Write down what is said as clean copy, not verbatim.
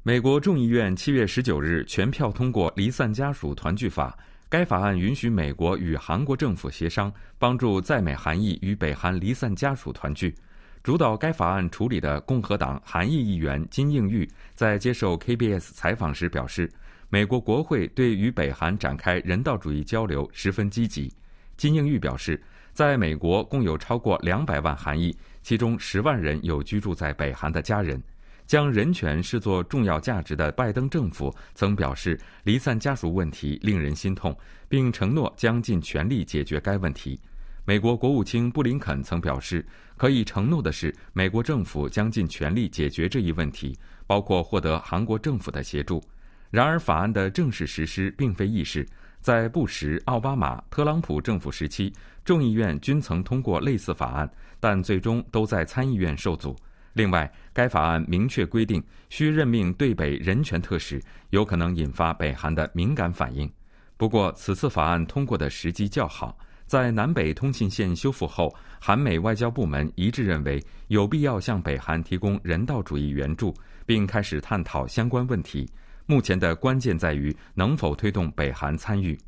美国众议院7月19日全票通过离散家属团聚法，该法案允许美国与韩国政府协商，帮助在美韩裔与北韩离散家属团聚。主导该法案处理的共和党韩裔议员金应玉在接受 KBS 采访时表示，美国国会对与北韩展开人道主义交流十分积极。金应玉表示，在美国共有超过200万韩裔，其中10万人有居住在北韩的家人。将人权视作重要价值的拜登政府曾表示，离散家属问题令人心痛，并承诺将尽全力解决该问题。美国国务卿布林肯曾表示，可以承诺的是，美国政府将尽全力解决这一问题，包括获得韩国政府的协助。然而，法案的正式实施并非易事。在布什、奥巴马、特朗普政府时期，众议院均曾通过类似法案，但最终都在参议院受阻。另外，该法案明确规定，需任命对北人权特使，有可能引发北韩的敏感反应。不过，此次法案通过的时机较好，在南北通信线修复后，韩美外交部门一致认为有必要向北韩提供人道主义援助，并开始探讨相关问题。目前的关键在于能否推动北韩参与。